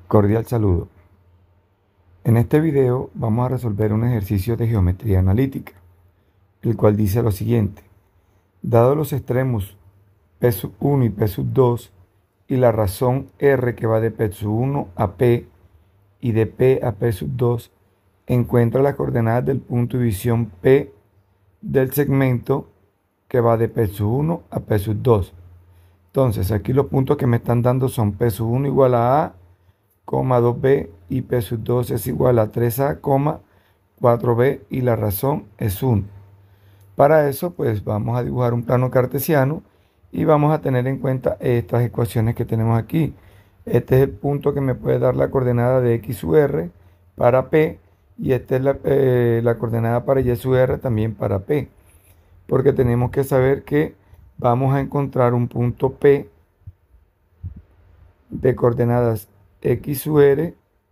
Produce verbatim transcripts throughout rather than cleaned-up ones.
Cordial saludo. En este video vamos a resolver un ejercicio de geometría analítica, el cual dice lo siguiente. Dado los extremos P sub uno y P sub dos y la razón R que va de P sub uno a P y de P a P sub dos, encuentra las coordenadas del punto de visión P del segmento que va de P sub uno a P sub dos. Entonces, aquí los puntos que me están dando son P sub uno igual a A, dos b y P sub dos es igual a tres a, cuatro b y la razón es uno. Para eso, pues vamos a dibujar un plano cartesiano y vamos a tener en cuenta estas ecuaciones que tenemos aquí. Este es el punto que me puede dar la coordenada de X sub R para P y esta es la, eh, la coordenada para Y sub R también para P. Porque tenemos que saber que vamos a encontrar un punto P de coordenadas X sub R,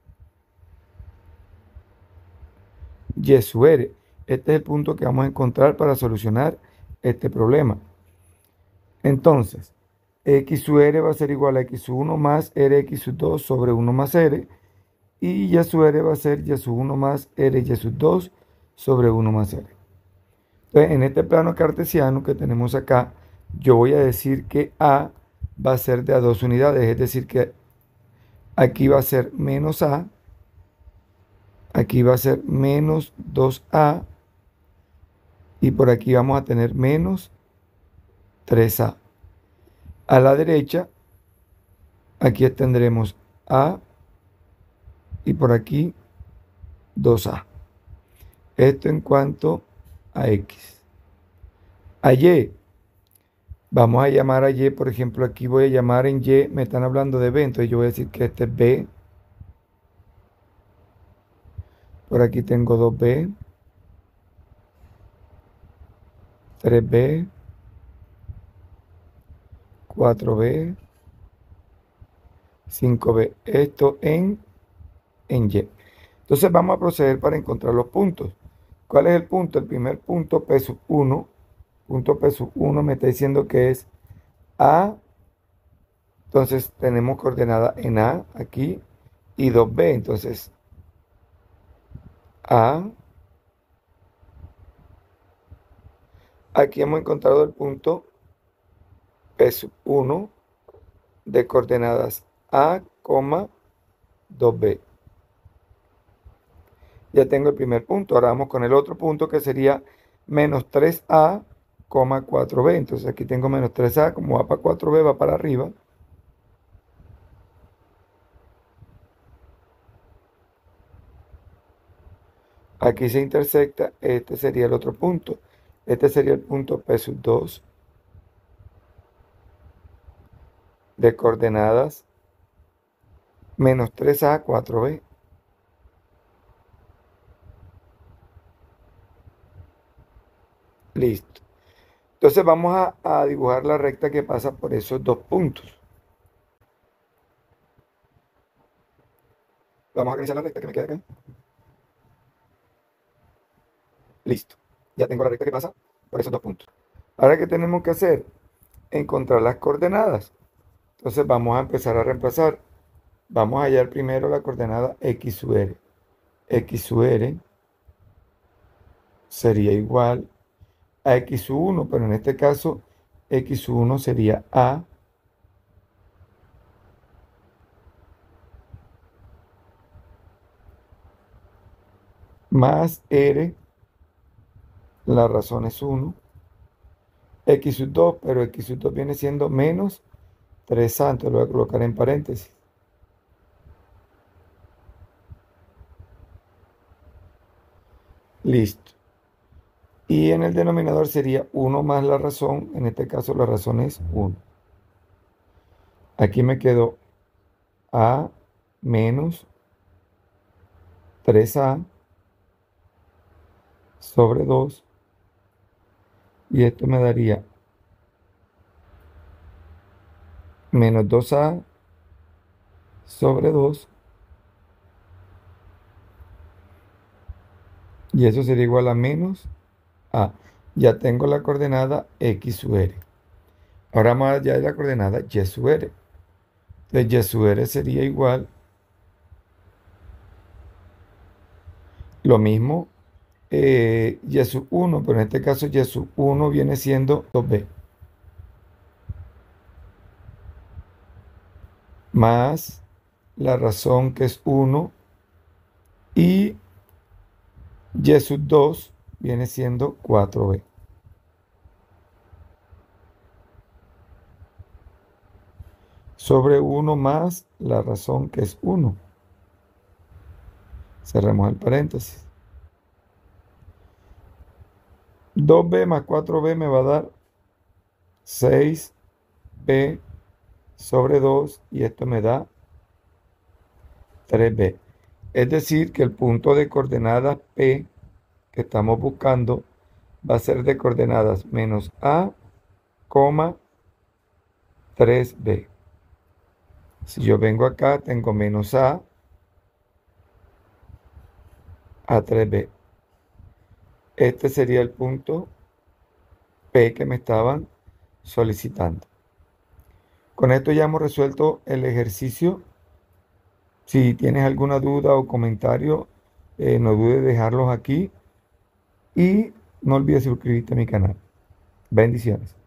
Y sub R. Este es el punto que vamos a encontrar para solucionar este problema. Entonces, X sub R va a ser igual a X sub uno más Rx sub dos sobre uno más R. Y Y sub R va a ser Y sub uno más Ry sub dos sobre uno más R. Entonces, en este plano cartesiano que tenemos acá, yo voy a decir que A va a ser de a dos unidades. Es decir, que aquí va a ser menos A. Aquí va a ser menos dos a y por aquí vamos a tener menos tres a. A la derecha, aquí tendremos A y por aquí dos a. Esto en cuanto a X. A Y, vamos a llamar a Y, por ejemplo, aquí voy a llamar en Y, me están hablando de B, entonces yo voy a decir que este es B. Por aquí tengo dos b, tres b, cuatro b, cinco b. Esto en, en Y. Entonces vamos a proceder para encontrar los puntos. ¿Cuál es el punto? El primer punto, P sub uno. Punto P sub uno me está diciendo que es A. Entonces tenemos coordenada en A aquí y dos b. Entonces A. Aquí hemos encontrado el punto P sub uno de coordenadas A, dos b. Ya tengo el primer punto. Ahora vamos con el otro punto que sería menos tres a, cuatro b. Entonces aquí tengo menos tres a, como va para cuatro b, va para arriba. Aquí se intersecta, este sería el otro punto. Este sería el punto P sub dos de coordenadas menos tres a, cuatro b. Listo. Entonces vamos a, a dibujar la recta que pasa por esos dos puntos. Vamos a realizar la recta que me queda acá. Listo. Ya tengo la recta que pasa por esos dos puntos. Ahora, ¿qué tenemos que hacer? Encontrar las coordenadas. Entonces vamos a empezar a reemplazar. Vamos a hallar primero la coordenada X sub R. X sub R sería igual a X sub uno, pero en este caso X sub uno sería A más R, la razón es uno, X sub dos, pero X sub dos viene siendo menos tres a, entonces lo voy a colocar en paréntesis. Listo. Y en el denominador sería uno más la razón, en este caso la razón es uno. Aquí me quedó A menos tres a sobre dos. Y esto me daría menos dos a sobre dos. Y eso sería igual a menos a. Ya tengo la coordenada X sub R. Ahora más allá de la coordenada Y sub R. Entonces Y sub R sería igual Lo mismo eh, y sub uno, pero en este caso y sub uno viene siendo dos b más la razón que es uno y y sub dos viene siendo cuatro b. Sobre uno más la razón que es uno. Cerramos el paréntesis. dos b más cuatro b me va a dar seis b sobre dos y esto me da tres b. Es decir, que el punto de coordenadas P que estamos buscando va a ser de coordenadas menos a, tres b. Si yo vengo acá, tengo menos a a tres b. Este sería el punto P que me estaban solicitando. Con esto ya hemos resuelto el ejercicio. Si tienes alguna duda o comentario, eh, no dudes de dejarlos aquí y no olvides suscribirte a mi canal. Bendiciones.